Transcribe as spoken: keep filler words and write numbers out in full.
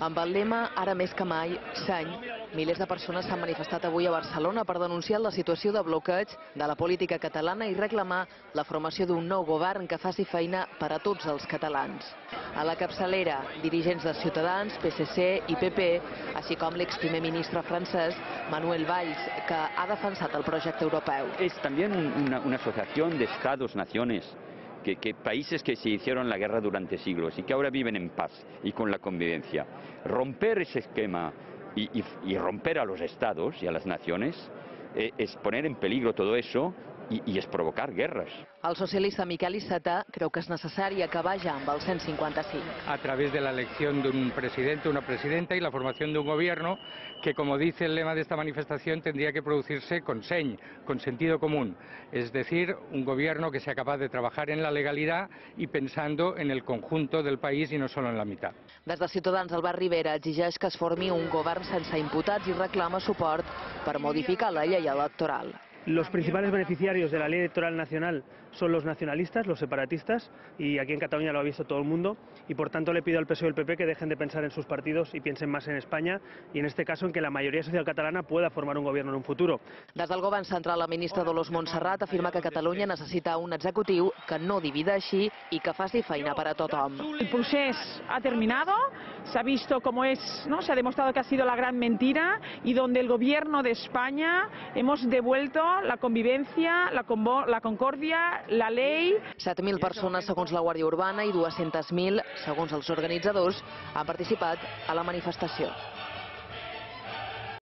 Amb el lema "Ara més que mai, seny", milers de persones s'han manifestat avui a Barcelona per denunciar la situació de bloqueig de la política catalana i reclamar la formació d'un nou govern que faci feina per a tots els catalans. A la capçalera, dirigents de Ciutadans, P S C i P P, així com l'exprimer ministre francès Manuel Valls, que ha defensat el projecte europeu. Es también una, una asociación de estados-naciones. Que, que países que se hicieron la guerra durante siglos y que ahora viven en paz y con la convivencia. Romper ese esquema y, y, y romper a los estados y a las naciones eh, es poner en peligro todo eso y, y es provocar guerras. El socialista Miquel Iceta creu que és necessari acabar ja amb el cent cincuenta cinc. A través de la elección de un presidente, una presidenta y la formación de un gobierno que, como dice el lema de esta manifestación, tendría que producirse con seny, con sentido común. Es decir, un gobierno que sea capaz de trabajar en la legalidad y pensando en el conjunto del país y no solo en la mitad. Des de Ciutadans, Albert Rivera exigeix que es formi un govern sense imputats i reclama suport per modificar la llei electoral. Los principales beneficiarios de la ley electoral nacional son los nacionalistas, los separatistas, y aquí en Cataluña lo ha visto todo el mundo, y por tanto le pido al P S O E y al P P que dejen de pensar en sus partidos y piensen más en España, y en este caso en que la mayoría social catalana pueda formar un gobierno en un futuro. Des del govern central, la ministra Dolors Montserrat afirma que Catalunya necessita un executiu que no divideixi i que faci feina per a tothom. El proceso ha terminado, se ha visto cómo es, ¿no? Se ha demostrado que ha sido la gran mentira y donde el gobierno de España hemos devuelto la convivencia, la, la concordia, la ley. set mil persones segons la Guàrdia Urbana i dues-centes mil segons els organitzadors han participat a la manifestació.